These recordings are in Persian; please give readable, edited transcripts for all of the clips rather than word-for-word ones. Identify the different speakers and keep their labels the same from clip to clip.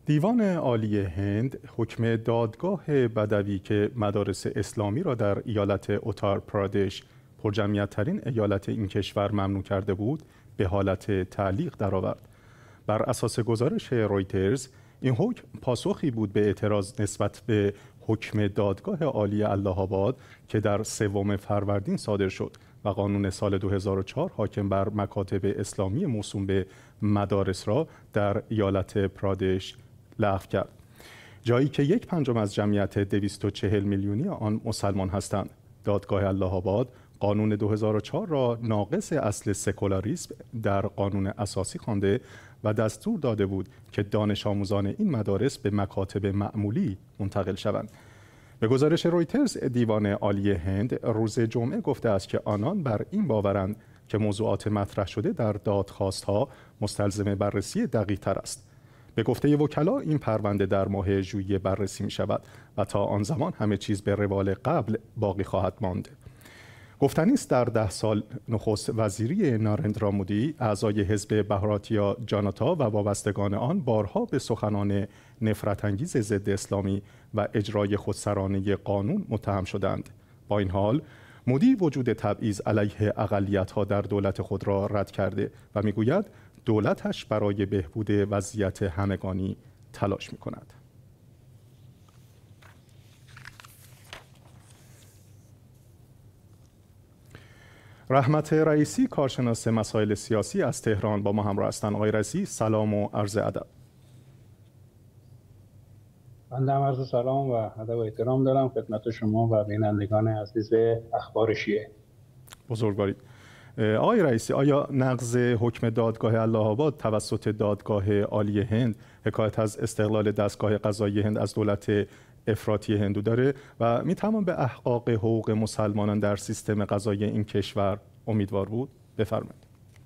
Speaker 1: دیوان عالی هند حکم دادگاه بدوی که مدارس اسلامی را در ایالت اتار پرادش، پرجمعیت‌ترین ایالت این کشور، ممنوع کرده بود، به حالت تعلیق درآورد. بر اساس گزارش رویترز، این حکم پاسخی بود به اعتراض نسبت به حکم دادگاه عالی الله آباد که در 3 فروردین صادر شد و قانون سال 2004 حاکم بر مکاتب اسلامی موسوم به مدارس را در ایالت پرادش لغو کرد، جایی که 1/5 از جمعیت 240 میلیونی آن مسلمان هستند. دادگاه الله آباد قانون 2004 را ناقض اصل سکولاریسم در قانون اساسی خوانده و دستور داده بود که دانش آموزان این مدارس به مکاتب معمولی منتقل شوند. به گزارش رویترز، دیوان عالی هند روز جمعه گفته است که آنان بر این باورند که موضوعات مطرح شده در دادخواست‌ها مستلزم بررسی دقیق‌تر است. به گفته وکلا، این پرونده در ماه ژوئیه بررسی می شود و تا آن زمان همه چیز به روال قبل باقی خواهد ماند. گفتنی است در 10 سال نخست وزیری نارندرا مودی، اعضای حزب بهاراتیا جاناتا و وابستگان آن بارها به سخنان نفرت انگیز ضد اسلامی و اجرای خودسرانه قانون متهم شدند. با این حال مودی وجود تبعیض علیه اقلیت‌ها در دولت خود را رد کرده و میگوید دولتش برای بهبود وضعیت همگانی تلاش می‌کند. رحمت رئیسی، کارشناس مسائل سیاسی از تهران، با ما همراه هستند. آقای رئیسی، سلام و عرض ادب.
Speaker 2: بنده هم عرض سلام و ادب و احترام دارم خدمت شما و بینندگان عزیز اخبار شیعه.
Speaker 1: بزرگوارید. آقای رئیسی، آیا نقض حکم دادگاه الله آباد توسط دادگاه عالی هند حکایت از استقلال دستگاه قضایی هند از دولت افراطی هندو داره و میتوان به احقاق حقوق مسلمانان در سیستم قضایی این کشور امیدوار بود؟ بفرمایید.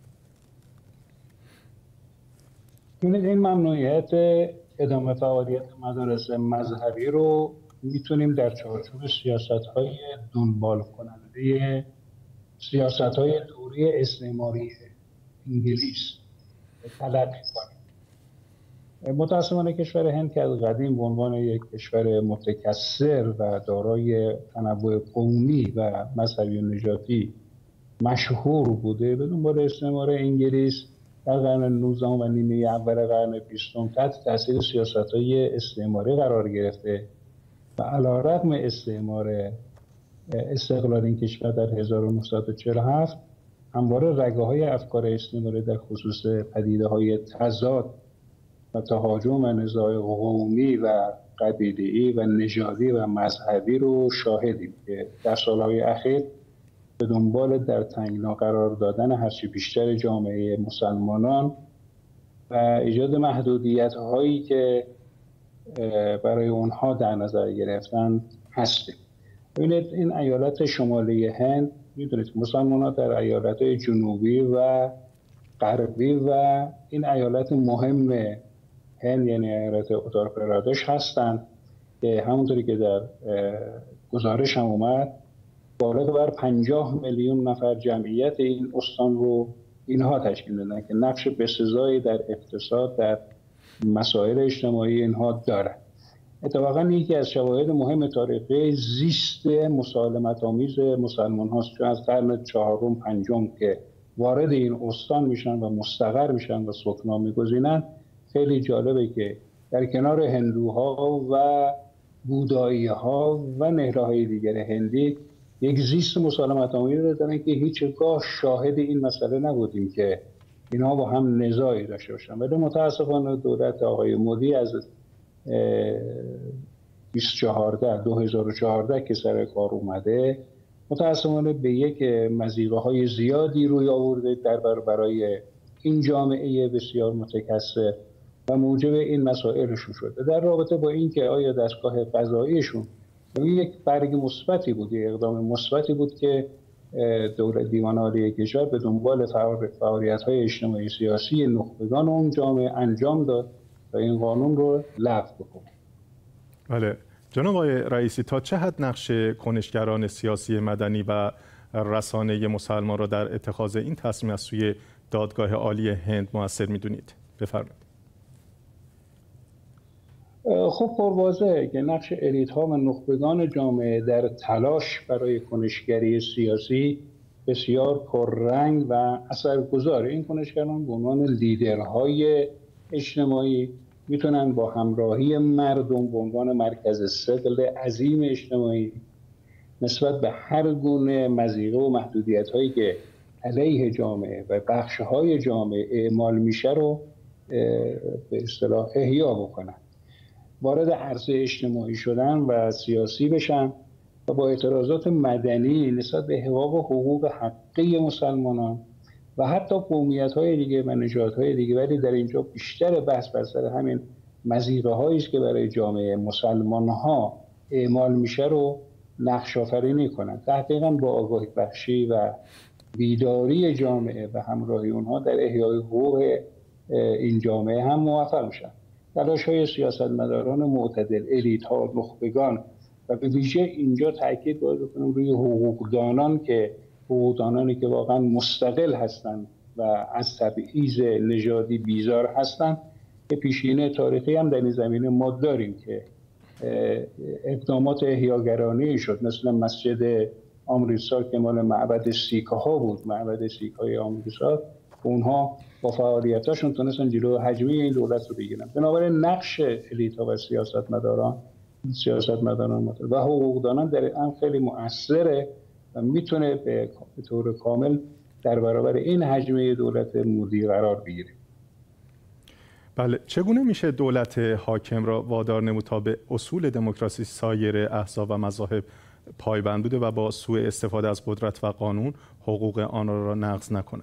Speaker 2: این ممنوعیت ادامه فعالیت مدارس مذهبی رو میتونیم در چارچوب سیاست‌های دنبال کننده سیاست‌های دوری استعماری انگلیس تلقی کنیم. متأسفانه کشور هند که از قدیم به عنوان یک کشور متکثر و دارای تنوع قومی و مذهبی و نژادی مشهور بوده، به دنبال استعمار انگلیس در قرن 19 و نیمه اول قرن 20 تحت تاثیر سیاست‌های استعماری قرار گرفته و علی‌رغم استقلال این کشور در 1947 همواره رگه‌های افکار استعماری در خصوص پدیده‌های تضاد و تهاجم و نزاع قومی و قبیله‌ای و نژادی و مذهبی رو شاهدیم که در سالهای اخیر به دنبال در تنگنا قرار دادن هرچی بیشتر جامعه مسلمانان و ایجاد محدودیت‌هایی که برای اونها در نظر گرفتن هستیم. ببینید این ایالت شمالی هند، میدونید مسلمان‌ها در ایالت‌های جنوبی و غربی و این ایالت مهم هند یعنی ایالت اتار پرادش هستند که همونطوری که در گزارش هم اومد بالغ بر 50 میلیون نفر جمعیت این استان رو اینها تشکیل میدن که نقش بسزایی در اقتصاد در مسائل اجتماعی اینها داره. اتفاقا یکی از شواهد مهم تاریخی زیست مسالمت آمیز مسلمان هاست، چون از قرن 4 و 5 که وارد این استان میشن و مستقر میشن و سکنا میگزینن. خیلی جالبه که در کنار هندوها و بودایی ها و نهره‌های دیگر هندی یک زیست مسالمت آمیز دارن که هیچگاه شاهد این مسئله نبودیم که اینها با هم نزاعی داشته باشن. ولی متاسفانه دولت آقای مودی از 2014 که سر کار اومده متاسفانه به یک مضیقه‌های زیادی روی آورده برای این جامعه بسیار متکثر و موجب این مسائلشون شده. در رابطه با این که آیا دستگاه قضاییشون یک برگ مثبتی بود، یک اقدام مثبتی بود که دولت دیوان عالی کشور به دنبال فعالیت‌های اجتماعی سیاسی نخبگان اون جامعه انجام داد و این قانون رو لغو بکنه.
Speaker 1: بله جناب آقای رئیسی، تا چه حد نقش کنشگران سیاسی مدنی و رسانه مسلمان را در اتخاذ این تصمیم از سوی دادگاه عالی هند مؤثر می‌دونید؟ بفرمایید.
Speaker 2: خب پرواضحه که نقش الیت‌ها و نخبگان جامعه در تلاش برای کنشگری سیاسی بسیار پررنگ و اثرگذاره. این کنشگران به عنوان لیدرهای اجتماعی میتونن با همراهی مردم به عنوان مرکز ثقل عظیم اجتماعی نسبت به هر گونه مضیقه و محدودیت‌هایی که علیه جامعه و بخش‌های جامعه اعمال میشه رو به اصطلاح احیا بکنن، وارد عرصه اجتماعی شدن و سیاسی بشن و با اعتراضات مدنی نسبت به حقوق و حقوق حقی مسلمانان و حتی قومیت‌های دیگه و نژادهای دیگه، ولی در اینجا بیشتر بحث بر سر همین مضیقه‌هایی است که برای جامعه مسلمان‌ها اعمال میشه رو نقش آفرینی کنند. تحقیقاً با آگاهی بخشی و بیداری جامعه و همراهی اونها در احیای حقوق این جامعه هم موفق میشن. تلاش‌های سیاستمداران معتدل، الیت‌ها، نخبگان و به ویژه اینجا تاکید باید بکنم روی حقوقدانانی که واقعا مستقل هستند و از تبعیض نژادی بیزار هستند، که پیشینه تاریخی هم در این زمینه ما داریم که اقدامات احیاگرانه‌ای شد، مثل مسجد امریتسار که مال معبد سیک‌ها بود، معبد سیک‌های امریتسار، اونها با فعالیتاشون تونستن جلو حجمی این دولت رو بگیرن. بنابراین نقش الیت‌ها و سیاستمداران و حقوقدانان در این خیلی مؤثره و میتونه به طور کامل در برابر این حجمی دولت مودی قرار بگیره.
Speaker 1: بله، چگونه میشه دولت حاکم را وادار نمود تا به اصول دموکراسی سایر احزاب و مذاهب پایبند بوده و با سوء استفاده از قدرت و قانون حقوق آنها را نقض نکنه؟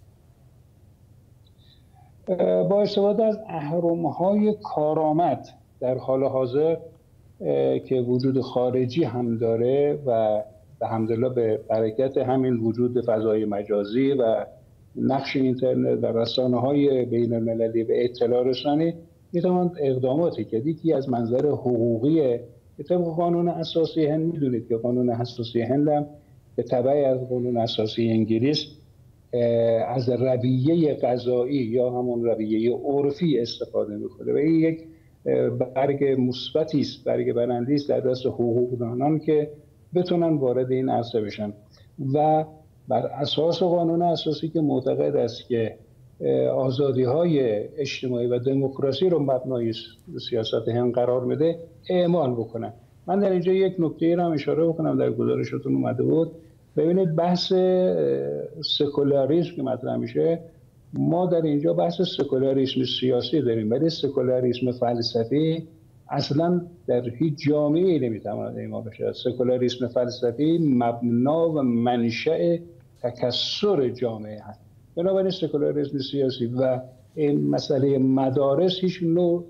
Speaker 2: با استفاده از اهرم‌های کارآمد در حال حاضر که وجود خارجی هم داره و الحمدلله به برکت همین وجود فضای مجازی و نقش اینترنت و رسانه‌های بین‌المللی به اطلاع رسانی میتوان اقداماتی کرد. یکی از منظر حقوقی طبق قانون اساسی هند، میدونید که قانون اساسی هند هم به تبع از قانون اساسی انگلیس از رویه قضایی یا همون رویه عرفی استفاده میکنه و این یک برگ مثبتی است، برگ برنده است در دست حقوقدانان که بتونن وارد این عرصه بشن و بر اساس قانون اساسی که معتقد است که آزادی‌های اجتماعی و دموکراسی رو مبنای سیاست هند قرار بده اعمال بکنن. من در اینجا یک نکته رو هم اشاره بکنم، در گزارشتون اومده بود. ببینید بحث سکولاریسم که مطرح میشه، ما در اینجا بحث سکولاریسم سیاسی داریم، ولی سکولاریسم فلسفی اصلا در هیچ جامعه‌ای نمیتواند اعمال بشه. سکولاریسم فلسفی مبنا و منشأ تکثر جامعه هست. بنابراین سکولاریسم سیاسی و این مسئله مدارس هیچ نوع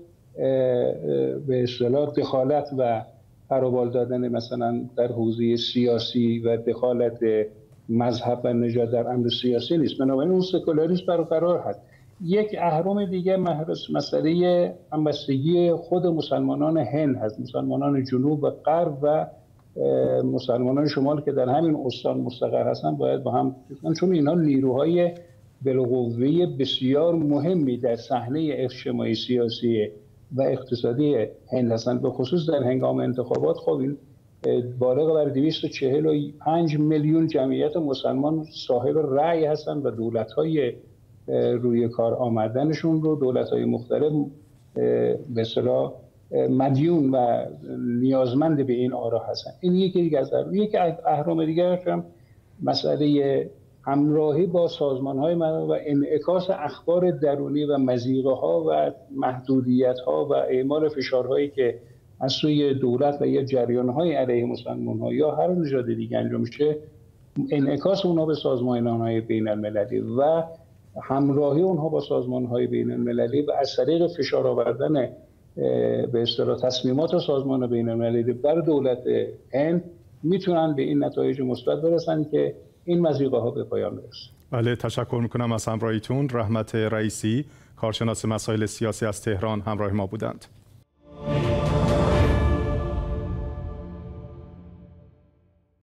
Speaker 2: به اصطلاح دخالت و فروبال دادن مثلا در حوزه سیاسی و دخالت مذهب و نژاد در امر سیاسی نیست. بنابراین اون سکولاریسم برقرار هست. یک اهرم دیگه مسئله همبستگی خود مسلمانان هند هست، مسلمانان جنوب و غرب و مسلمانان شمال که در همین استان مستقر هستن باید با هم، چون اینها نیروهای بالقوه بسیار مهمی در صحنه اجتماعی سیاسی و اقتصادی هند هستند، به خصوص در هنگام انتخابات. خب این بالغ بر 245 میلیون جمعیت مسلمان صاحب رأی هستند و دولت‌های روی کار آمدنشون رو دولت‌های مختلف به اصطلاح مدیون و نیازمند به این آرا هستن. این یکی دیگه از یک اهرم دیگه هم مسئله همراهی با سازمان‌های مدنی و انعکاس اخبار درونی و مضیقه‌ها و محدودیت‌ها و اعمال فشارهایی که از سوی دولت و یا جریان‌های علیه مسلمان‌ها یا هر نژاد دیگه انجام میشه، انعکاس اونها به سازمان‌های بین‌المللی و همراهی اونها با سازمان‌های بین‌المللی و از طریق فشار آوردن به اصطلاح تصمیمات سازمان بین‌المللی بر دولت هند میتونن به این نتایج مثبت برسن که این مضیقه‌ها به پایان برسه.
Speaker 1: بله، تشکر میکنم از همراهیتون. رحمت رئیسی، کارشناس مسائل سیاسی از تهران، همراه ما بودند.